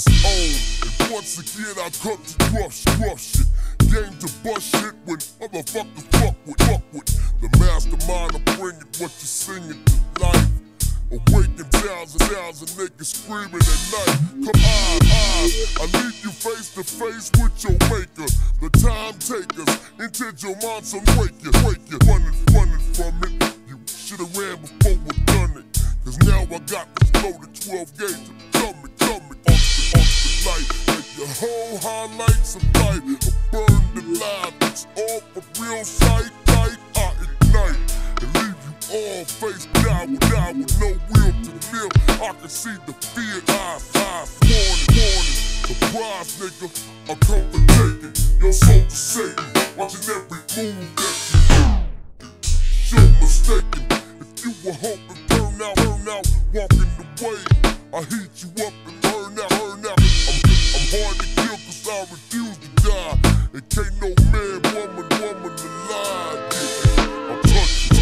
And once again I come to rough shit. Game to bust shit when motherfuckers fuck with. The mastermind of bringing what you're singing to life. Awaken thousands of niggas screaming at night. Come on, I leave you face to face with your maker. The time takers, until your monster wake you. Running from it. You should've ran before we done it. Cause now I got this loaded 12 gauge. Coming off the light. Make your whole highlights of life. Burn the light. It's all for real sight. I ignite. And leave you all face down with no will to live. I can see the fear eyes. Warning. Surprise, nigga. I'm come to take it. Your soul to Satan. Watching every move that you do. You're mistaken. If you were hoping burn out, walking the way. I heat you up and burn out. I'm hard to kill cause I refuse to die. And can't no man, woman alive. I'm touching.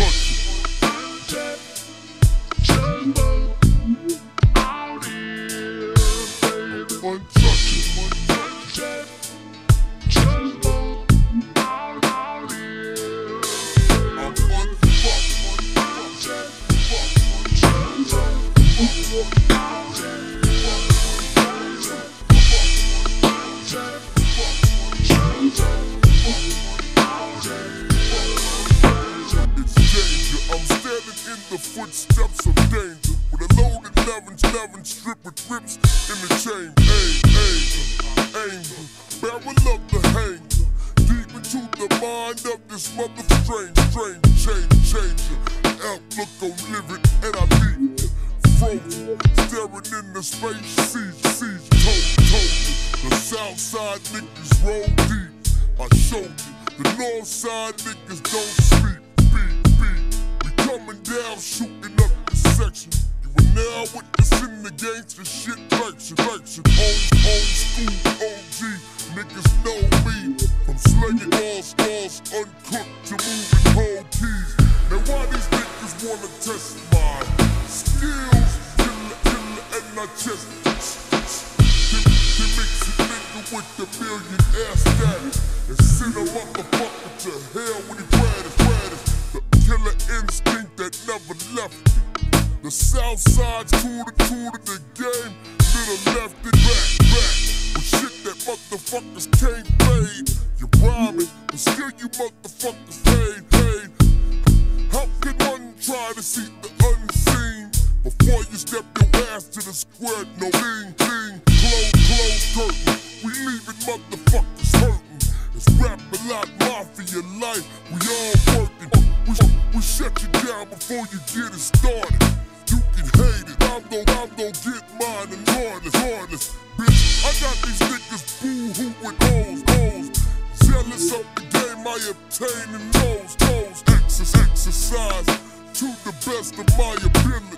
The footsteps of danger with a loaded 11 strip with rips in the chain. Anger, barrel of the hanger, deep into the mind of this mother strange changer. Outlook on living and I leave you frozen, staring in the space siege. Told you, the south side niggas roll deep. I showed you, the north side niggas don't sleep. Coming down, shooting up the section. You are now witnessing the gangster shit direction. Old school OG, niggas know me. From slinging all stars, uncooked to moving whole keys. Now why these niggas wanna test my skills? Killer and I chest. He mix a nigga with the millionaire status and send a motherfucker to hell when he braddest. Killer instinct that never left me. The south side's cool to the game. Little left it back. With shit that motherfuckers can't fade. You rhyming, but still you motherfuckers paid. How can one try to see the unseen before you step your ass to the square? No lean. Close curtain. We leaving motherfuckers hurting. It's Rap-A-Lot Mafia life. We all working. We shut you down before you get it started. You can hate it, I'm gon' get mine and regardless. Bitch, I got these niggas boo-hoo with hoes. Jealous of the game I obtain and knows. Exercise to the best of my ability.